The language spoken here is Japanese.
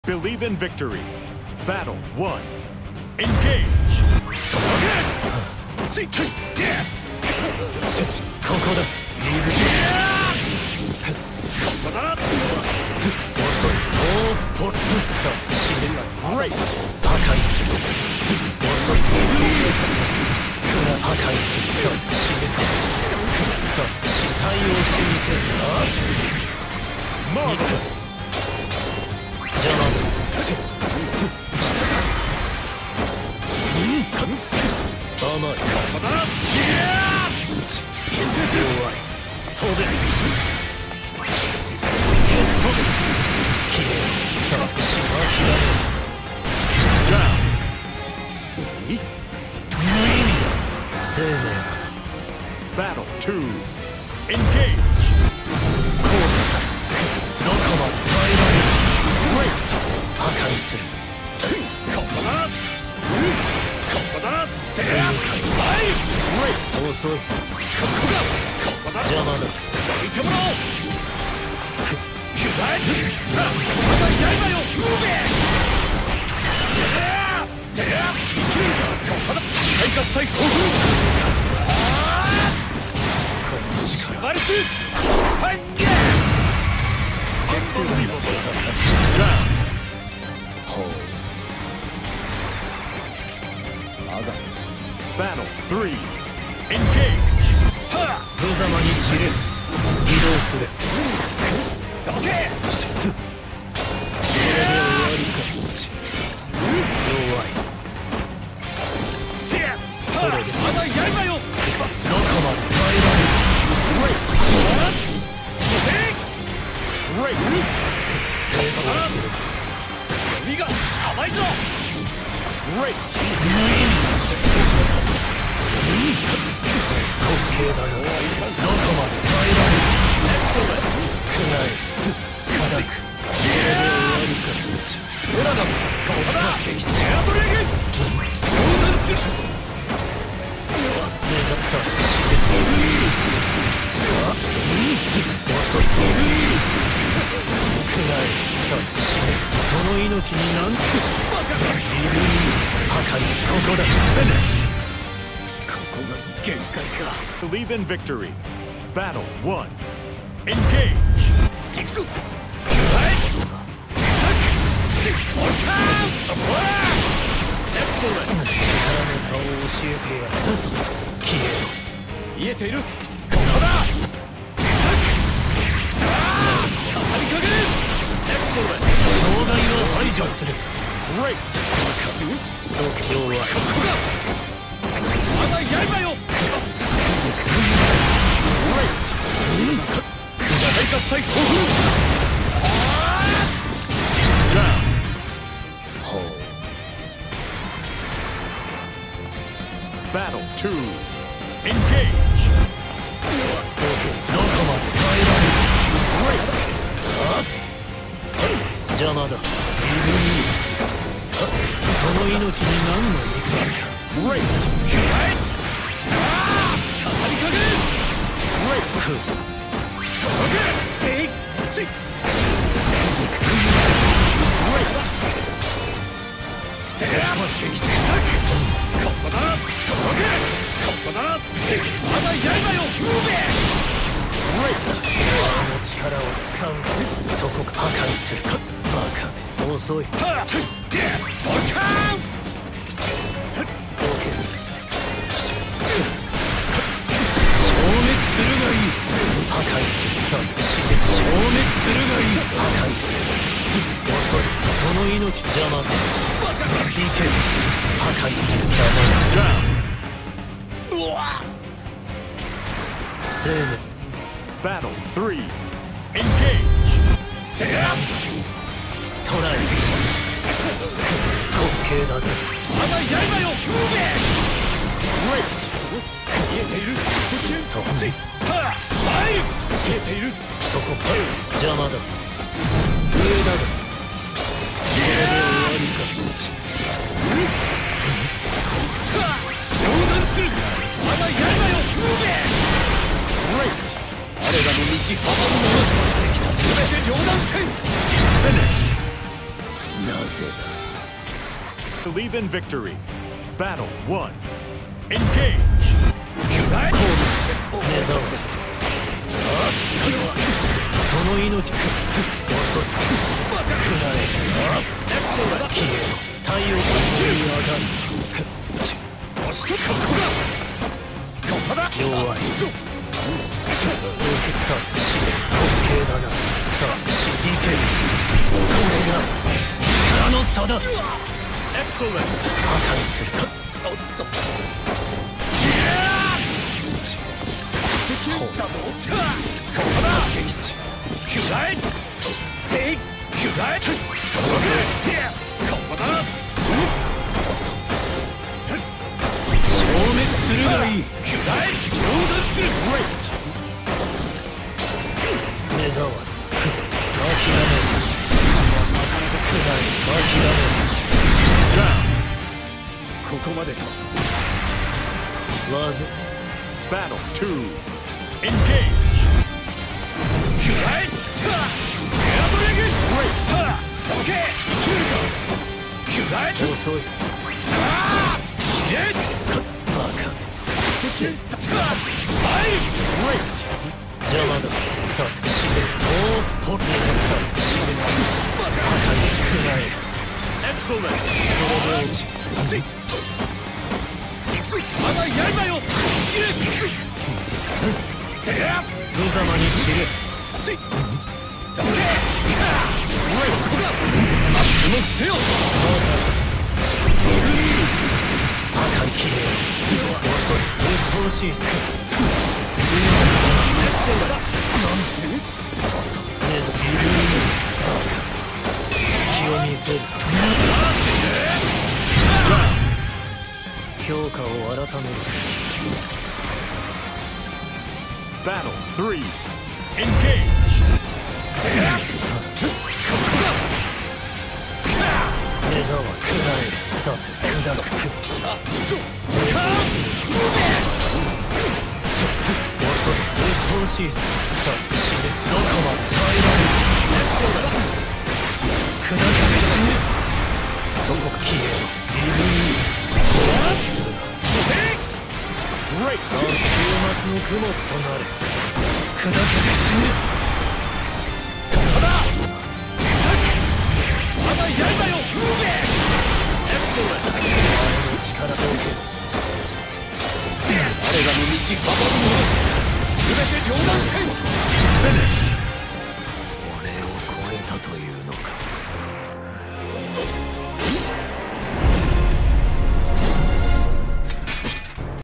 Believe in victory. Battle 1. Engage! ここだ。遅い。ノースポット。さあ、死ね。破壊する。遅い。破壊する。さあ、死ね。さあ、対応してみせる。 マード邪魔だ。甘い。弱い。飛べ。消え。さあ、死は切られる。無意味だ。生命。 Battle 2. Engage! コータさん。どこまで耐えられる。破壊する。遅い。邪魔だ。 Battle 3. Engage! 無様に散れ。移動する。それで終わりか。弱い。それでどこまで耐えられる。抵抗する。身が甘いぞ。無意味滑稽だよ。どこまで耐えられる。くらえ。砕く。それで終わりか。エラダム助けきて。横断する。目ざくさ死ね。遅い。くらえ。さて死ね。その命になんて。破壊す。ここだ。ここが限界か。 Believe in victory. Battle 1. Engage! 行くぞ。力の差を教えてやる。消えろ。見えている。ここだ。たまりかける。障害を排除する。 Great! 度胸はここだ。まだ刃よ。つくづく。 Great! 大喝采。 Down! ほう。 Battle 2. Engage! どこまで耐えられる。邪魔だ。その命に何の意味があるか。 Great! たまりかける。 Great! 力を使うぞ。そこが破壊する。バカ遅い。消滅するがいい。破壊する。さあ死ね。消滅するがいい。破壊する。遅い。その命邪魔だ。いけ。破壊する。邪魔だ。生命。 Battle 3. Engage! 捕らえている。滑稽だね。まだ刃よ。見えている。飛んで。見えている。そこか。邪魔だ。上だが。それで終わりか。横断する。まだ刃よ。我らの道阻む者としてきた。全て両断せん。 成だ。 Believe in victory. Battle 1. Engage. 好物目障り。その命く遅い。くらえ。消えろ。太陽が燃え上がる。押してここだ。弱い。さて死ね。滑稽だな。さあ死にける。これが力の差だ。 Excellent. 破壊するか。おっと。助けきち。くらえ。てい。くらえ。飛ばせ。ここだ。消滅するがいい。くらえ。両断する。目障り。諦める。くらえ。諦める。 ここまでと。わず。 Battle 2. Engage. くらえ。エアドレグ。どけ。いけるか。くらえ。遅い。ああ。消え。バカ。はい。邪魔だ。さて死ね。オースポット。さて死ね。破壊すくらえ。 Excellent. それで落ち。まだやりだよ。無様に散れ。どけ。注目せよ。破壊きれい。遅い。鬱陶しい。隙を見せる。評価を改める。 Battle 3. Engage. 目障はくらえ。さて砕く。遅い。鬱陶しいぞ。さて死ね。どこまで耐えられる。砕けて死ね。そこ消えろ。リブニース。週末の供物となれ。砕けて死ね。ここだ。まだやりだよ。お前の力だけ。我らの道守る者。すべて両断せん。